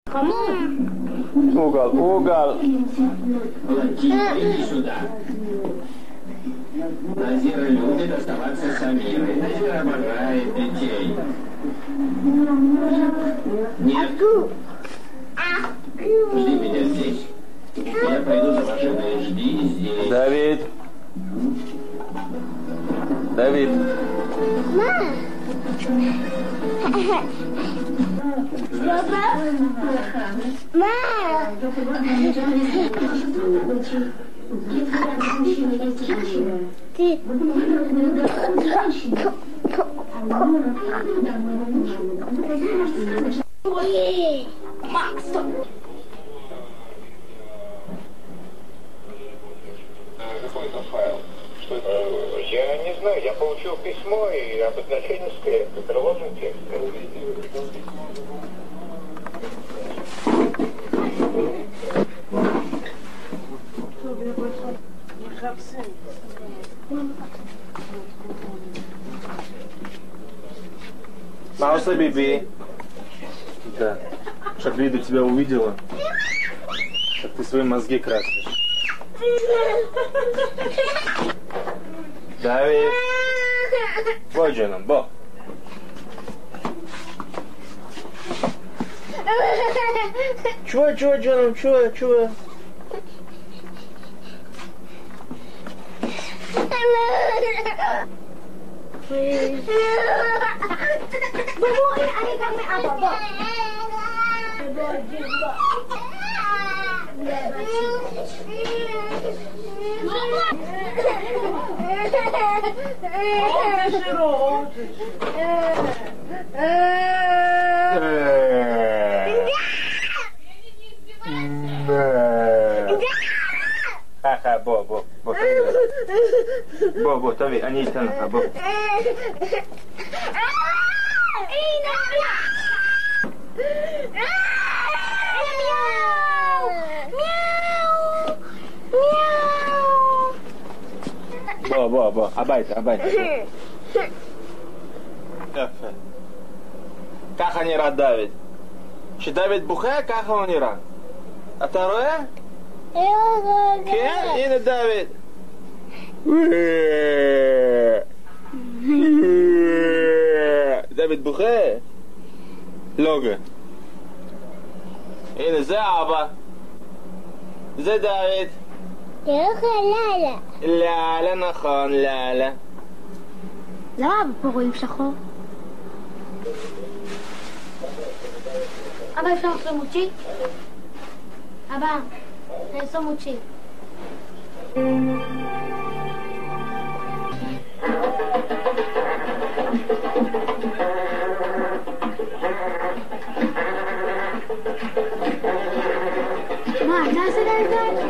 Угол, угол. Иди сюда. Назира любит оставаться с Амирой. Назира обожает детей. Нет. Жди меня здесь. Я пойду за машиной. Жди здесь. Давид. Давид. Ты. Я не знаю, я получил письмо и обозначение скрепки, приложен текст. Мауса Биби. Да. Чтоб Лида тебя увидела, как ты свои мозги красишь. Давид. Бо, Джоном, бо. Чего, Джоном, чего? Ха-ха, бо. Бо, тави, они тянут, бо. בוא, הביתה. יפה. ככה נראה דוד. כשדוד בוכה, ככה הוא נראה. אתה רואה? כן, הנה דוד. דוד בוכה. לוגה. הנה זה אבא. זה דוד. לאללה, נכון, לאללה. למה אבא פה רואים שחור? אבא, אפשר לעשות מוצ'י? אבא, נעשו מוצ'י. מה, אתה עשית את זה?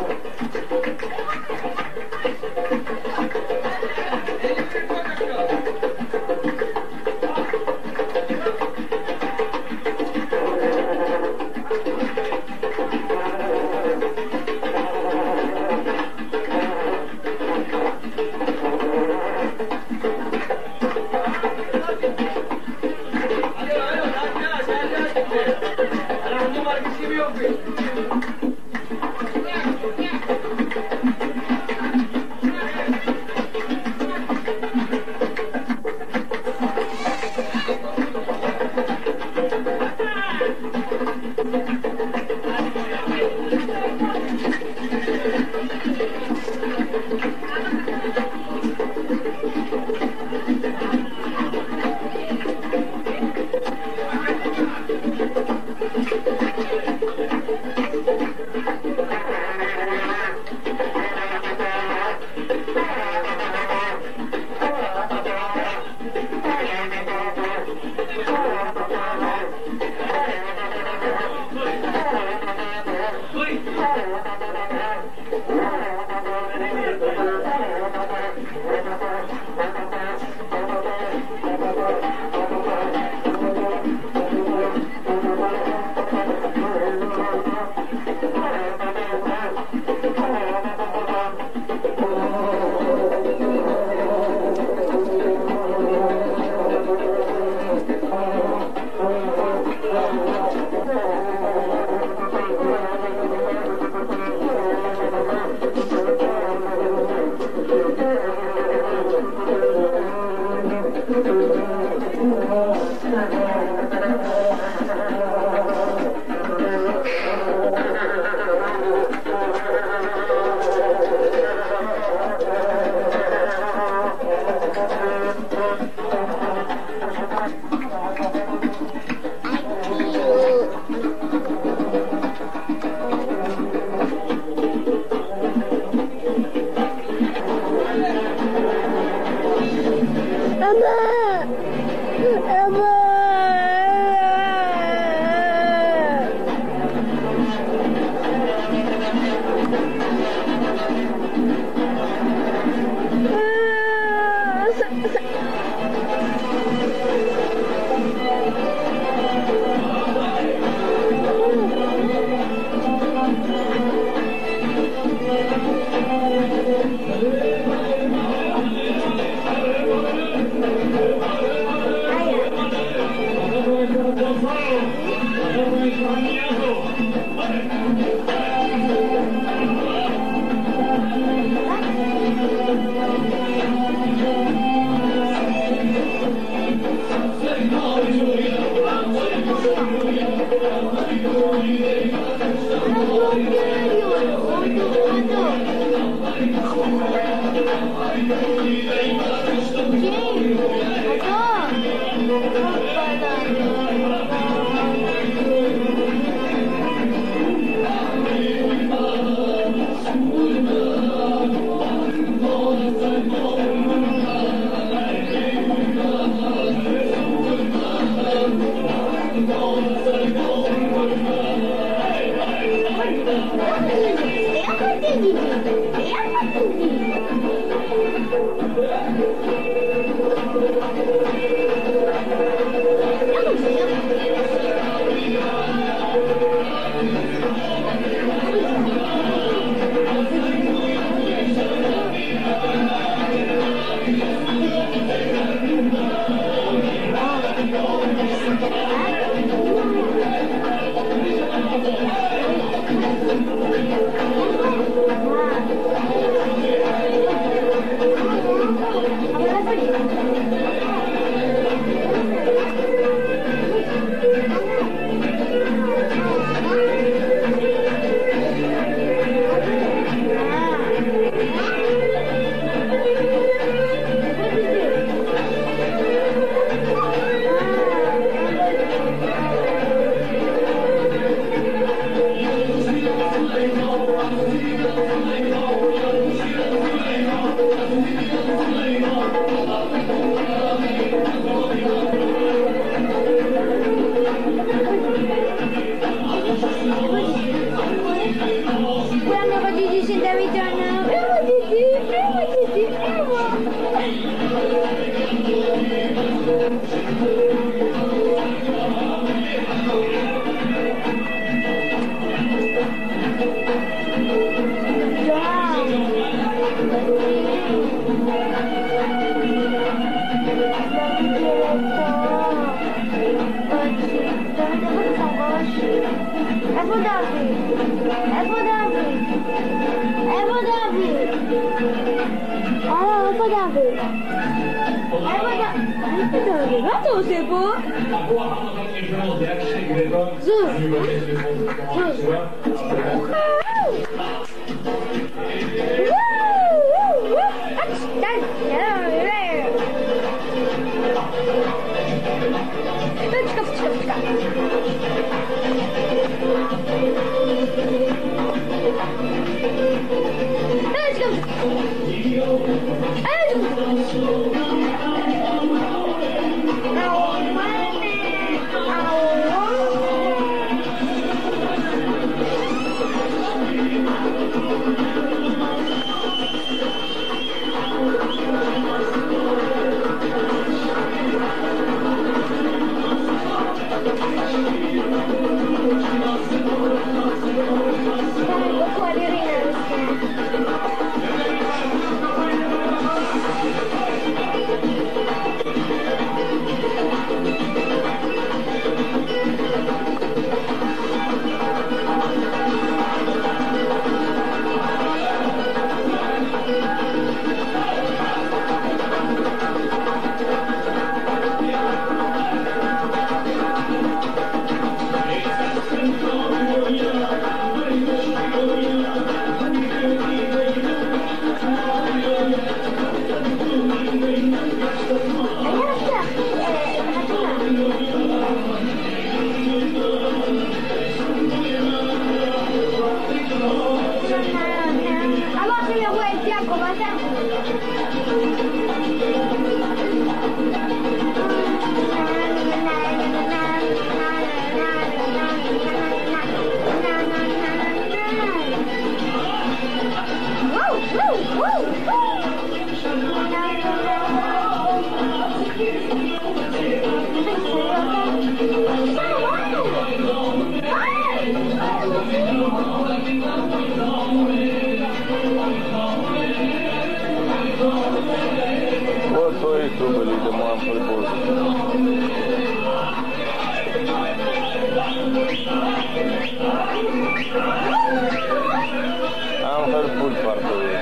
трубы или домой амфорбуз. Амфорбуз портовый.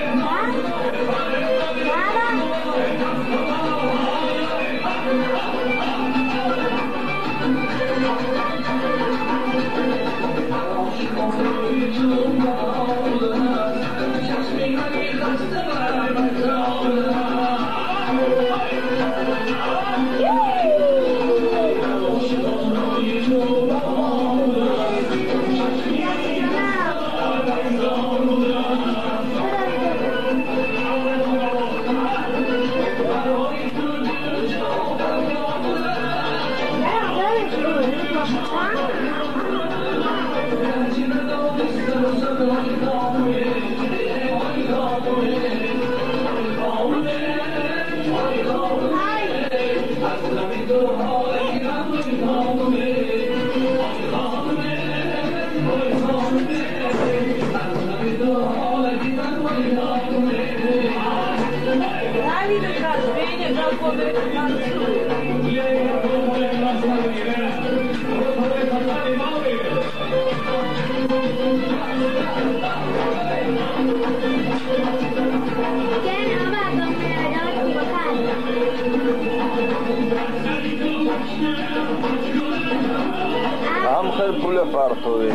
Amförpulle pardoi.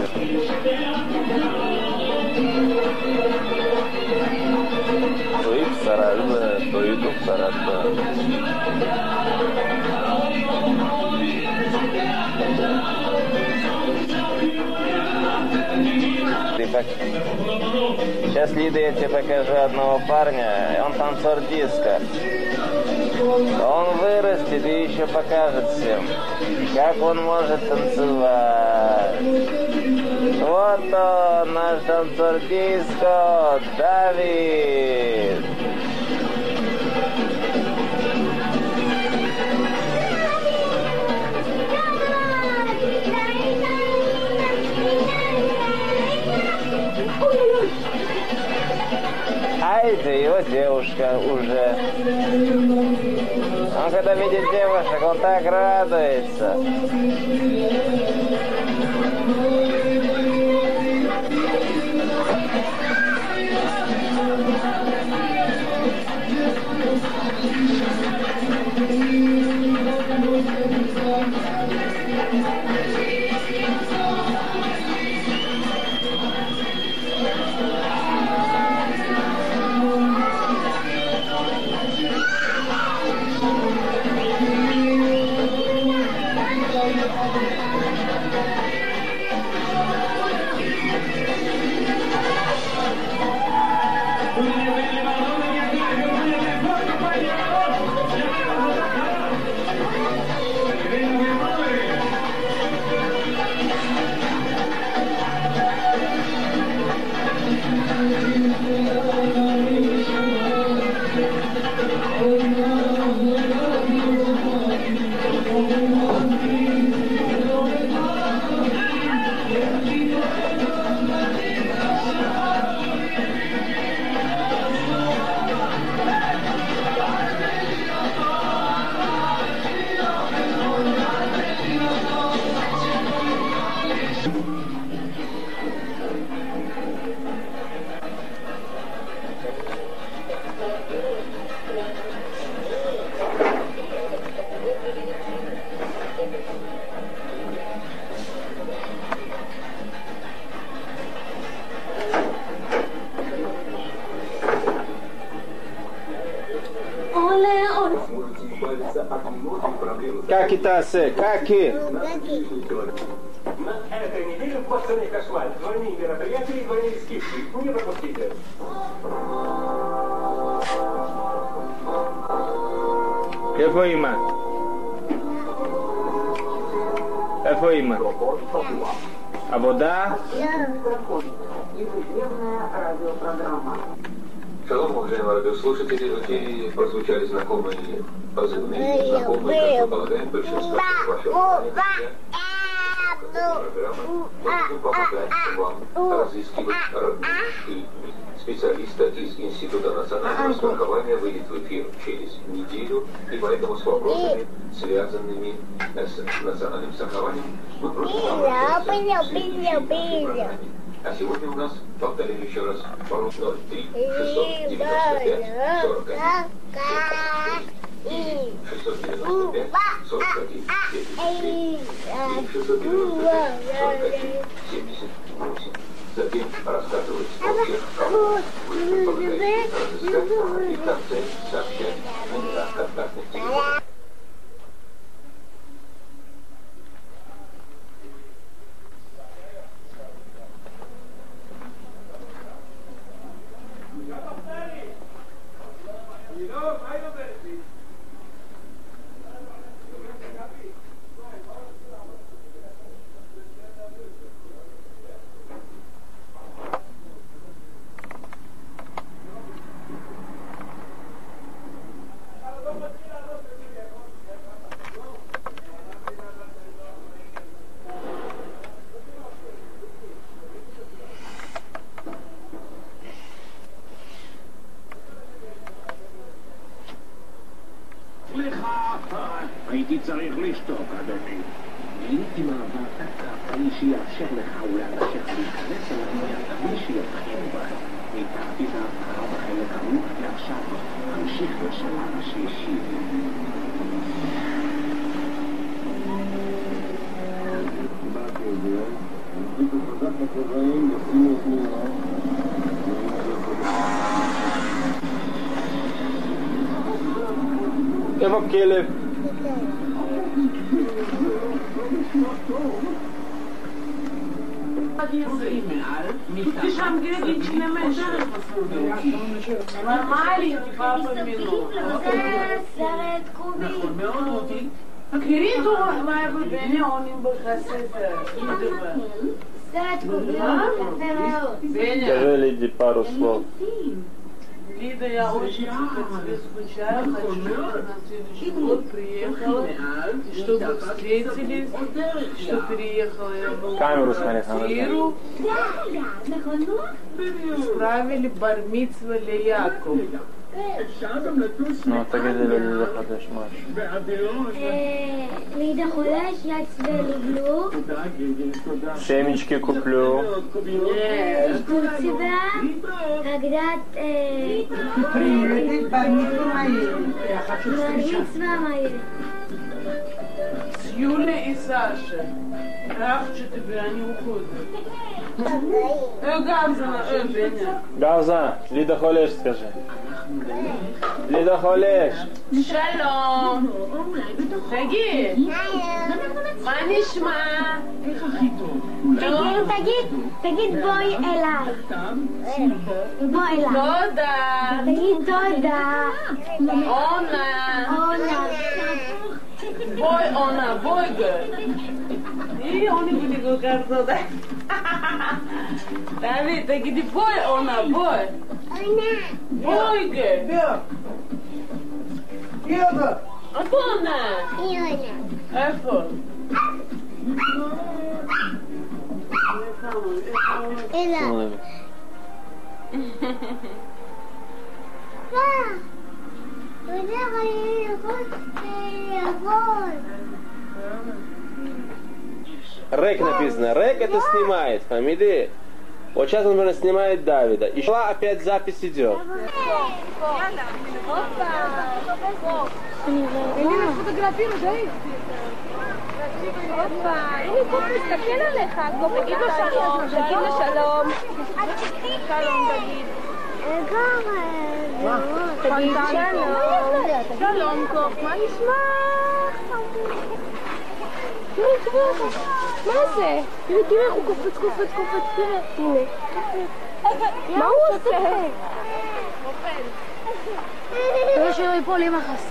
Toyib sarardı, toyutup sarardı. Сейчас, Лида, я тебе покажу одного парня, он танцор диско. Он вырастет и еще покажет всем, как он может танцевать. Вот он, наш танцор диско, Давид. А это его девушка уже. Он когда видит девушек, он так радуется. Каки тасе, каки? На этой неделе в Бостонный кошмар. Двойные мероприятия и двойные скидки. Не пропустите. Какое имя? Какое имя? А вода? Ежедневная радиопрограмма. Шалом, уважаемые радиослушатели, в эфире прозвучали знакомые позывные, знакомые, как мы полагаем, большинство вашего внимания. Программа будет помогать вам разыскивать родные специалиста из Института национального страхования выйдет в эфир через неделю, и поэтому с вопросами, связанными с национальным страхованием, мы просим вам обратиться. А сегодня у нас, повторяю еще раз, пароль 03 695 41 и 695 41 и 695 41 78. Затем рассказывать о тех, кого вы помогаете разыскать, и в конце сообщать номера контактных телефонов. הייתי צריך לשתוק, אדוני. גיליתי מעבר תקף, מי שיאפשר לך ולאנשיך להיכנס אל הבניין, מי שיבחין בה. ניתחתי את ההבחרה בחלק ארוך, ועכשיו אמשיך לשלב השלישי. באתי את זה, החליטו חזק בכובעים, ישימו את מירה. איפה כלב? Ты же английский мешок. Маленький папа минут. סרט קובי. נכון, מאוד אותי. מכירים אותו מה בני עונים בחסד. סרט קובי, יפה מאוד. Скажи Лиде пару слов. Лида, я очень по тебе скучаю, хочу, чтобы на следующий год приехала, чтобы встретились, что переехала я в Камеру смотри, квартиру, справили бар-мицва Яков. Ну, תגיד לי ללידה חדש משהו. לידה חולש, יצבע לגלו. Семечки куплю. קורציבה, הגדת בר-מצווה מהיר. С Юлей и Сашей. Равчу тебе, они уходят. Гавзана, Беня. גרזה, לידה חולש скажи. לידה חולש. שלום. תגיד, מה נשמע? איך הכי טוב? תגיד בואי אליי. בוא אליי. תודה. תגיד תודה. אונה. אונה. בואי אונה, בואי גר. אוני בלי כל כך תודה. דוד, תגידי בואי אונה, בואי. בואי גר. איפה אונה? איפה? אליי. אתה יודע, אני יכול. Рэк написано. Рэк это снимает, Хамиды. Вот сейчас он, наверное, снимает Давида. И шла опять запись идет. תסתכל עליך, תגיד לו שלום, תגיד לו שלום. שלום תגיד. תגיד שלום. שלום קוף, מה נשמע? מה זה? תראה, הוא קופץ, תראה, הנה. מה הוא עושה? תראה שלא ייפול לי מחס.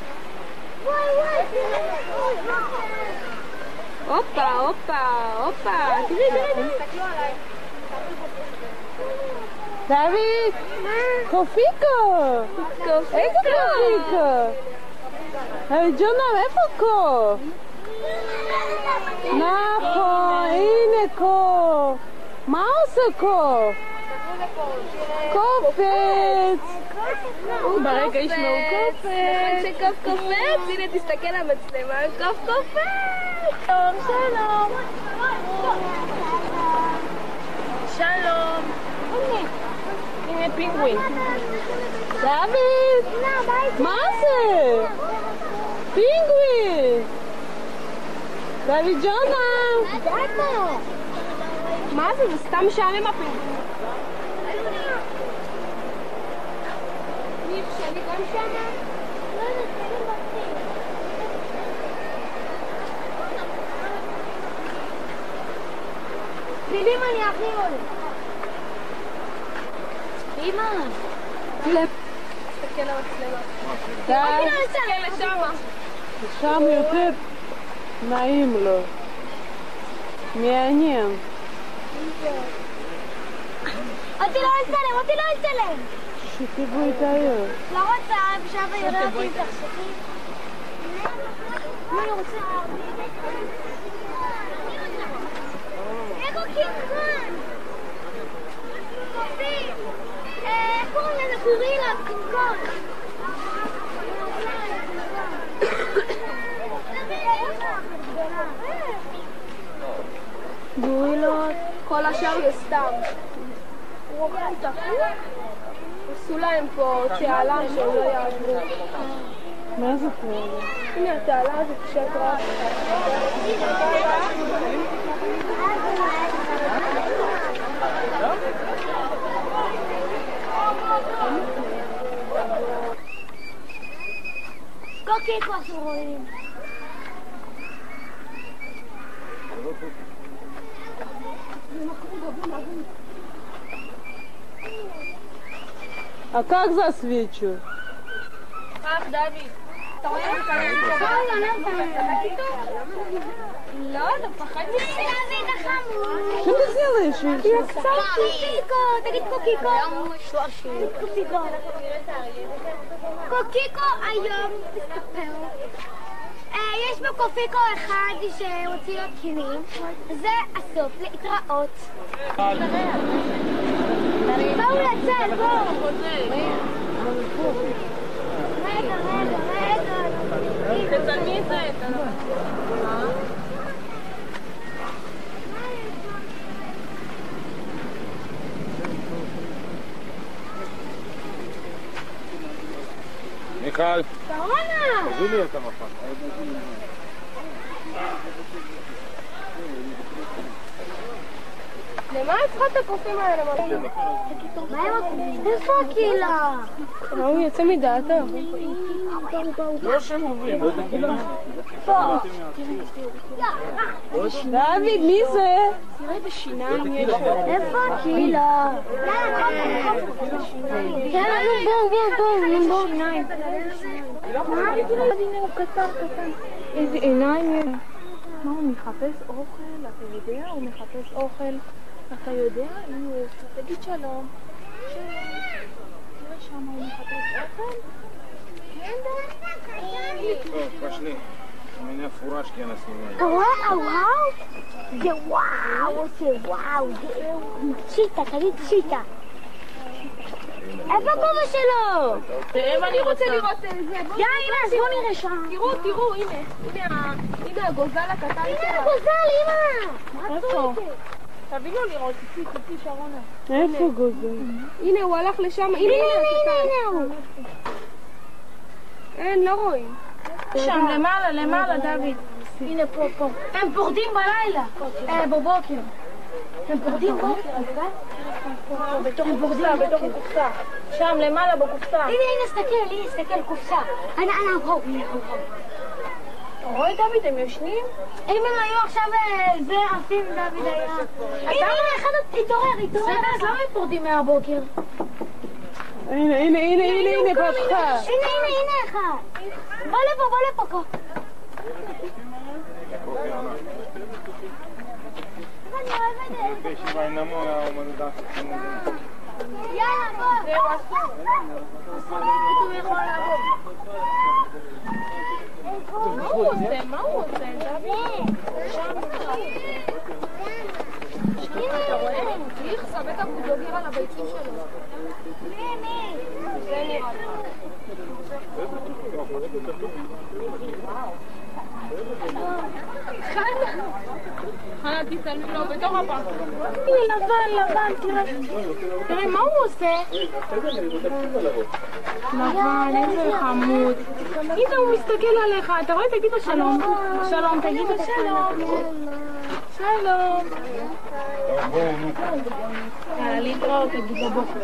הופה, תראה. דוד! קופיקו! איזה קופיקו? ג'ונה, איפה קו? נכון, הנה קו. מה עושה קו? קופץ! ברגע ישמעו קופץ! שקוף קופץ, הנה תסתכל על המצלמה, קוף קופץ! שלום, שלום! שלום! הנה פינגווין. דוד! מה זה? פינגווין! דוד ג'ונה! מה זה? זה סתם משעמם הפינגווין. מי שאני גם שמה? לא יודעת, תגיד בכיר. פילים אני הכי אוהב. אמא. תסתכל על המצלמה. די. תסתכל לשמה. שם יותר נעים לו. מעניין. אותי לא יצלם. שתיגעו את היום. לא רוצה, בשביל יראה אותי עם תחשבי. מה אני רוצה? איך הוא קינקון? קופים! איך קוראים לזה גורילה? קינקון! גורילות, כל השאר זה סתם. עשו להם פה תעלה שהם לא יעברו. מה זה פה? הנה התעלה הזאת שקרה. קוקיקו אתם רואים. А как засвечу? כך, דוד. אתה רואה את לא, אתה פחד מזה. דוד החמוד. Что ты делаешь? קוקיקו, תגיד קוקיקו. קוקיקו היום מסתפר. יש בו קוקיקו אחד שהוציא לו תקינים. זה הסוף, להתראות. בואו לצל, בואו. רגע. תצלמי את זה. מיכל, שרונה! תביא לי את המפה. למה את צריכה את הקופים האלה? מה עם הקופים? איפה הקהילה? הוא יוצא מדעתו. לא שהם עוברים, לא יודעים כאילו. פה. דוד, מי זה? תראה בשיניים יש. איפה הקהילה? בואו. שיניים. הנה הוא קטן. איזה עיניים יש. מה הוא מחפש אוכל? אתה יודע? הוא מחפש אוכל. אתה יודע? הנה הוא תגיד שלום. תראה שם הוא מחפש אוכל. טוב, פשלי. меня фуражки она снимает. וואו, צ'יטה, תגיד צ'יטה. איפה הכובע שלו? תראה מה אני רוצה לראות את זה. הנה, אז בוא נראה שם. תראו, הנה הגוזל הקטן הנה שלה. הגוזל, אמא. איפה? תביא לו לראות, תצאי שרונה. איפה גוזל? הנה הוא הלך לשם, הנה הוא. אין, לא רואים. שם למעלה דוד. הנה פה. הם פורדים בלילה. בבוקר. הם פורדים בוקר, בתוך הקופסה. שם למעלה בקופסה. הנה, תסתכל, קופסה. הנה, אתה רואה דוד, הם ישנים? אם הם היו עכשיו זה עפים דוד היה. הנה, אחד התעורר. אז למה הם פורדים מהבוקר? הנה, פתחה. הנה אחד. בוא לפה. אני אוהבת את זה. יאללה, בוא. זהו, אסור. הוא יכול לעבור. מה הוא עושה? דוד? שם. אתה רואה? איך בטח הוא דוגר על הביצים שלו. מי? זה נראה לך. חנה, תצלמי לו בתוך הפח. לבן, תראה מה הוא עושה? לבן, איזה חמוד. הנה הוא מסתכל עליך, אתה רואה? תגיד לו שלום. שלום, תגיד לו שלום. שלום. יאללה, להתראות, תגיד לו בוא.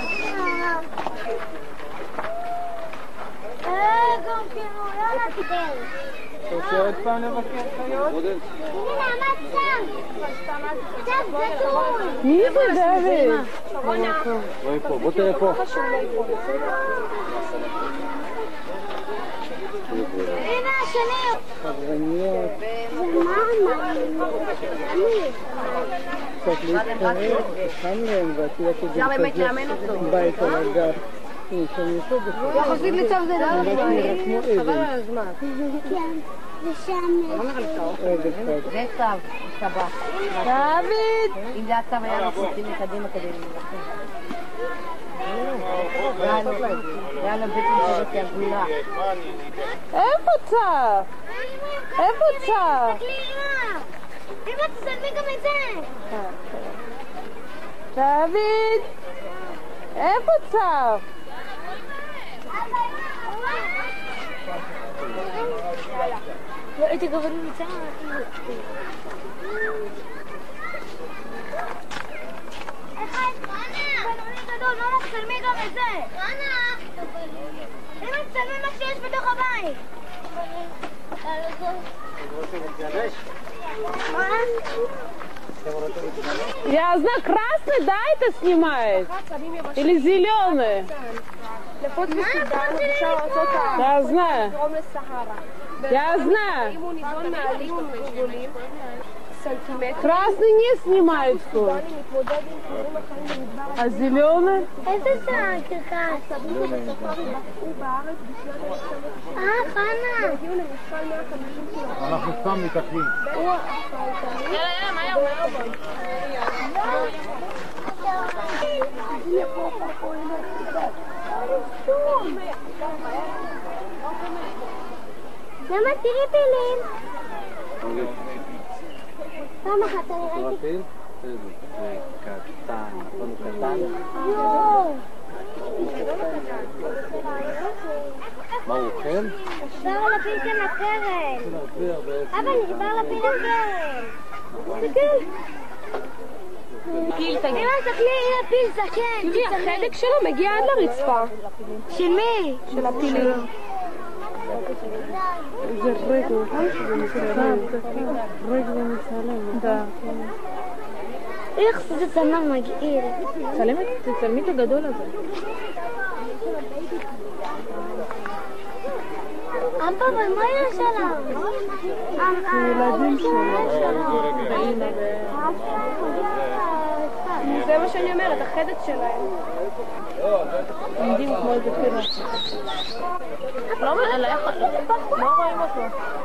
גם תראו, לא נקבל. אתה רוצה עוד פעם לבקר חיות? הנה, עמד שם. שם, גדול. מי זה דוד? בואי פה, בוא תראה פה. הנה, השני. חזרניות. קצת להתקרב, חם להם, ואת יודעת שזה בית על הגב. יחסית לצו זה לא חבל על הזמן. כן, ושם. זה צו, סבא. דוד! אם זה הצו היה נפוצים מקדימה כדי להילחם. יאללה, בטח שזה כהגולה. איפה צו? איפה צו? אמא, תסלמי גם את זה. דוד! איפה צו? לא, הייתי גברים מצאה. אחד, בנוני גדול, לא מצלמי גם את זה. אמא, תסלמי מה שיש בתוך הבית. Ясно, красный, да, это снимает? Или зеленый? Я знаю. Я знаю. Красный не снимает что? А зеленый? איזה סרט שלך? חנה. אנחנו סתם מתעכבים. למה תראי פילים? פעם אחת אני ראיתי. זה קטן, נכון הוא קטן? יואו. מה הוא אוכל? נשבר לפיל כאן הקרן. אבא, נשבר לפיל הקרן. תסתכל. אמא, תסתכלי, הנה פיל זקן. תראי, החלק שלו מגיע עד לרצפה. של מי? של הפילים. זה רגל, רגל מצלם. Да. איך זה צנם מגעיל. תצלמי את הגדול הזה. אבא, אבל מה יש עליו? ילדים שלו. זה מה שאני אומרת, החדק שלהם. עומדים כמו איזה פירה. לא רואים אותו.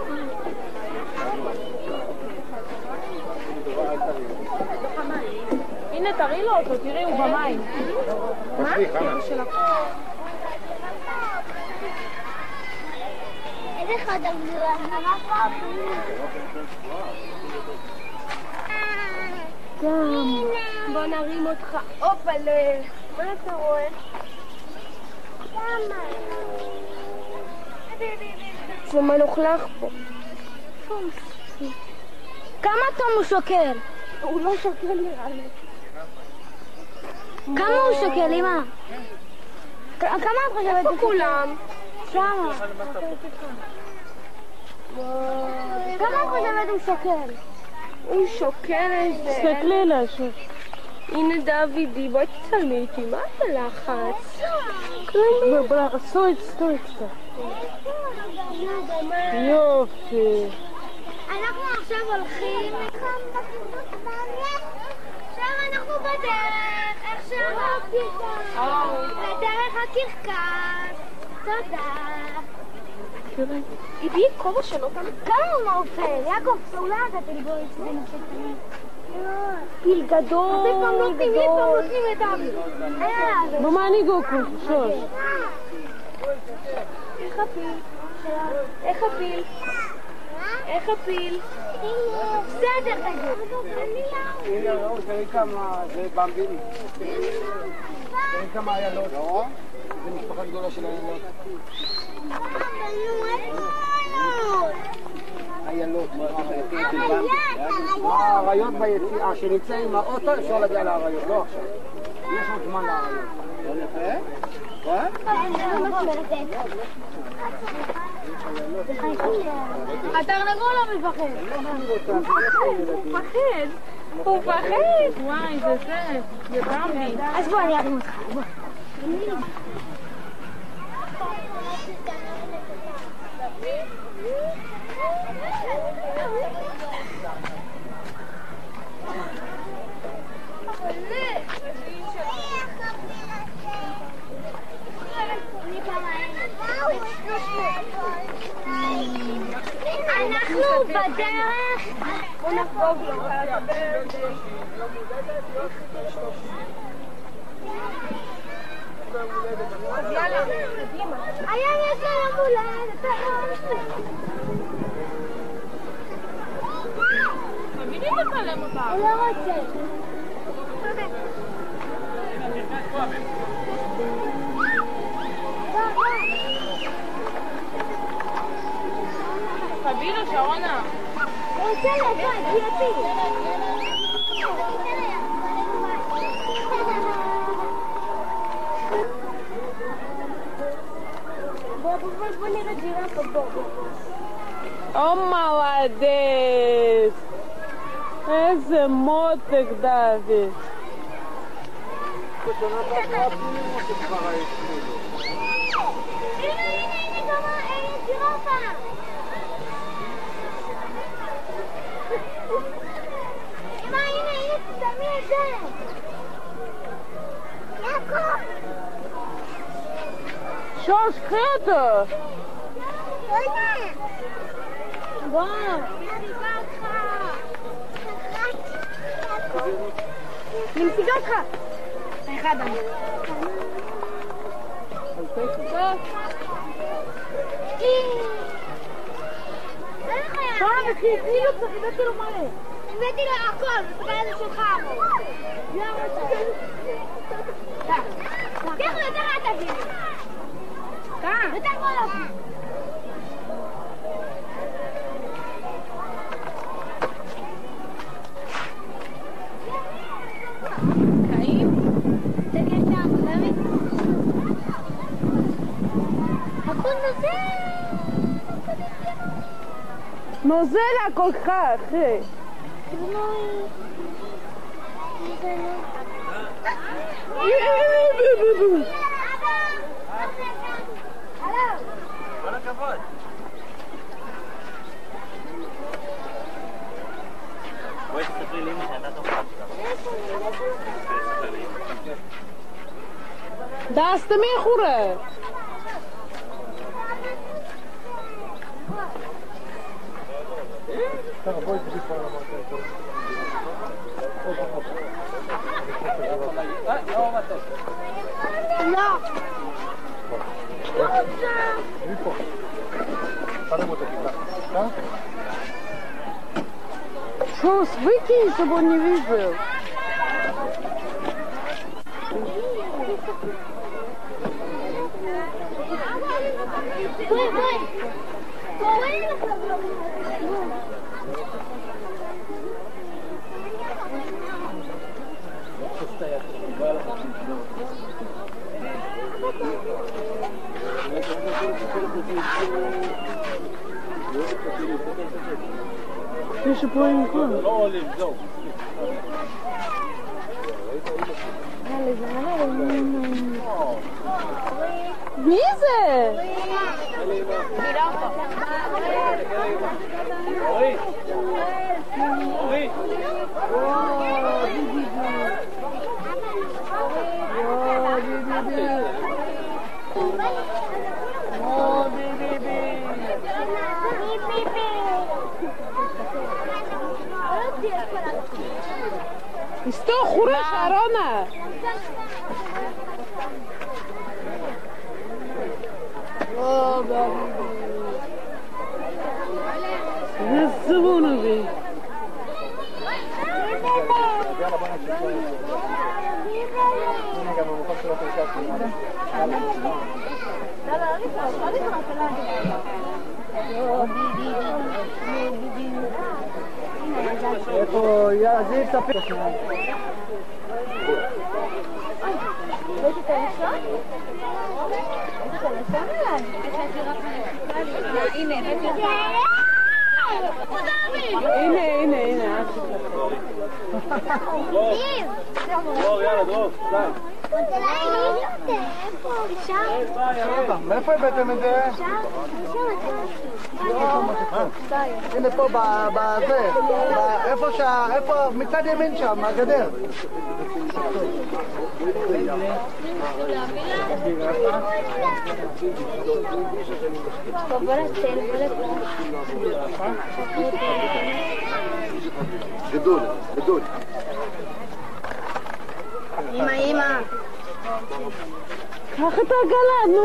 הנה, תראי לו אותו, תראי, הוא במים. מה? איזה חדר גדולה. בוא נרים אותך. אופלה. מה אתה רואה? למה? זה מלוכלך פה. כמה תום הוא שוקל? הוא לא שוקל נראה לי. כמה הוא שוקל, אמא? כמה את חושבת? איפה כולם? שמה. כמה את חושבת הוא שוקל? הוא שוקל איזה... תסתכלי לשוב. הנה דודי, בואי תצלמי איתי, מה את הלחץ? סטוי. יופי. אנחנו עכשיו הולכים עכשיו אנחנו בדרך, איך שאמרתי בדרך הקרקס. תודה. הביאי כובע שלו כמה? כמה הוא מעופל? יעקב, אולי אתה תלבוי שזה נושא קטנים. פיל גדול, גדול. במה אני גוקו? שוש. איך הפיל? איך הפיל? איך הפיל? בסדר, הנה, לא, תראי כמה, זה במביני. תראי כמה איילות. לא? זה משפחה גדולה של איילות. איילות. האריות ביציאה, שנמצא עם האוטו, אפשר להגיע לאריות, לא עכשיו. יש עוד זמן לאריות. לא יפה? התרנגול לא מפחד. הוא מפחד. הוא מפחד. וואי, זה במבי. אז בוא, אני ארים אותך. בוא. אנחנו בדרך. בוא נחגוג לו. אז יאללה, קדימה. היום יש לו יום הולדת. תמיד תצלם אותה. הוא לא רוצה. תביא לו שרונה. הוא רוצה לבוא, גייתי. בוא נראה ג'ירפה, בוא. או מלדס. איזה מותק דוד. הנה, כמה, ג'ירפה. אמא, הנה, תשמי את זה. יעקב. שוש, קחי אותו. בוא. אני משיגה אותך. אחד אני. הבאתי לו מלא. הבאתי לו הכל, תקבל את שלך. תכף יותר את תביא. יותר בוא להביא. קיים? תגיד שם, באמת? הכל נוזל. נוזל הכל כך, אחי. כל הכבוד. בואי תספרי לי שאתה תוכל. Das ist mir Hure. לא. Что, выкинь, чтобы он не видел. Ты же понял. Виза? אמא! זה סבונובי. איפה, יאללה, תספר שם. הנה. דרור, יאללה, דרור, די. מאיפה הבאתם את זה? הנה פה, בזה, איפה, מצד ימין שם, הגדר. גדול. אמא. קח את העגלה, נו.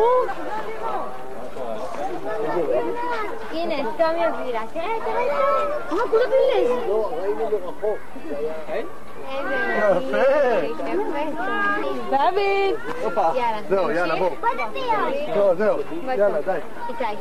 הנה, תום יביא לה. תראה. כולה בלז. לא, ראינו מרחוק. דוד! זהו, יאללה, בוא. זהו, יאללה, די. איתי.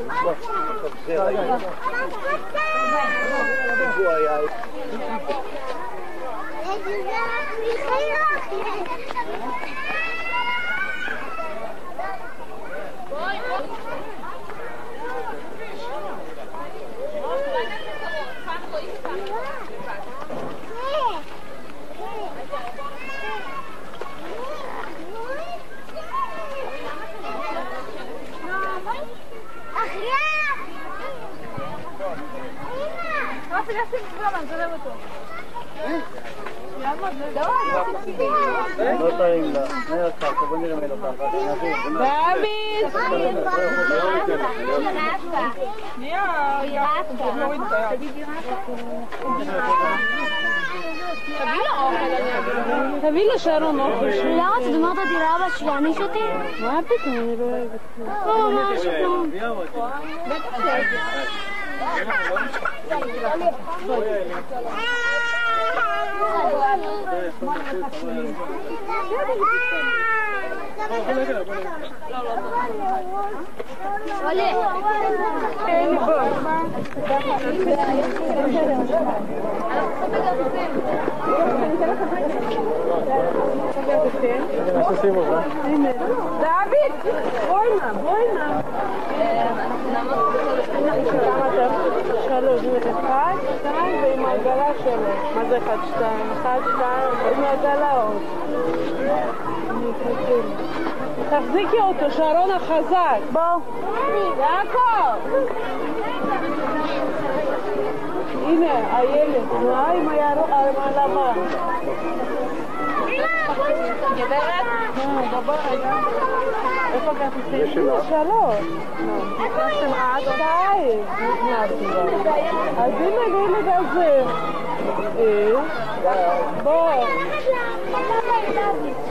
לא טעים לה. בוא נראה מי לוקח. תביא לשרון אוכל. למה אתה דומרת אותי לאבא שיעניש אותי? מה פתאום? אני לא אוהבת. לא, ממש כלום. דוד, בואי נא. שלוש, אחד, שתיים, ועם העגלה שלו. מה זה אחד, שתיים? אחד, שתיים, עם העגלה עוד. תחזיקי אותו, שרון החזק. בוא. יעקב! הנה, הילד, מה עם הלבן? גברת? דבר רגע. איפה כרטיסים? שלוש. נכנסתם עד שתיים. נכנסתם. אז הנה הילד הזה. בוא.